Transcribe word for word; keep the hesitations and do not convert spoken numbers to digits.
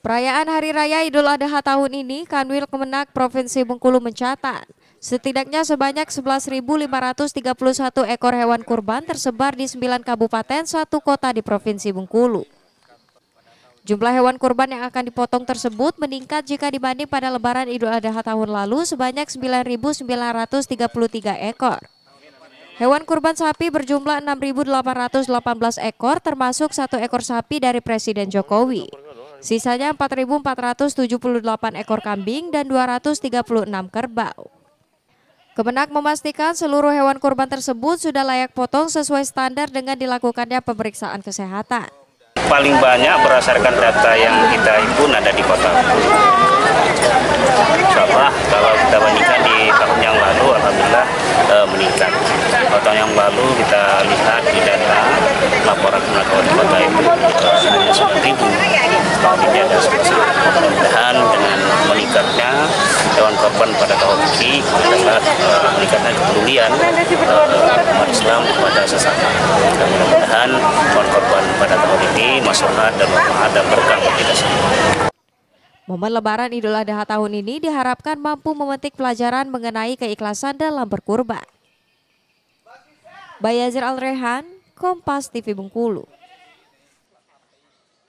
Perayaan Hari Raya Idul Adha tahun ini, Kanwil Kemenak Provinsi Bengkulu mencatat, setidaknya sebanyak sebelas ribu lima ratus tiga puluh satu ekor hewan kurban tersebar di sembilan kabupaten satu kota di Provinsi Bengkulu. Jumlah hewan kurban yang akan dipotong tersebut meningkat jika dibanding pada Lebaran Idul Adha tahun lalu sebanyak sembilan ribu sembilan ratus tiga puluh tiga ekor. Hewan kurban sapi berjumlah enam ribu delapan ratus delapan belas ekor termasuk satu ekor sapi dari Presiden Jokowi. Sisanya empat ribu empat ratus tujuh puluh delapan ekor kambing dan dua ratus tiga puluh enam kerbau. Kemenak memastikan seluruh hewan kurban tersebut sudah layak potong sesuai standar dengan dilakukannya pemeriksaan kesehatan. Paling banyak berdasarkan data yang kita himpun ada di kota. Insyaallah kalau kita bandingkan di tahun yang lalu, alhamdulillah eh, meningkat. Tahun yang lalu kita lihat di data laporan penangkapan kota itu eh, hanya sepuluh ribu. Tahun ini ada sebelas ribu. Mudah-mudahan dengan meningkatnya hewan korban pada tahun ini adalah eh, meningkatnya kepedulian eh, umat Islam kepada sesama. Mudah-mudahan hewan korban pada tahun ini maslahat dan ada berkah bagi kita semua. Momen Lebaran Idul Adha tahun ini diharapkan mampu memetik pelajaran mengenai keikhlasan dalam berkurban. Bayazir Al-Rehan, Kompas T V Bengkulu.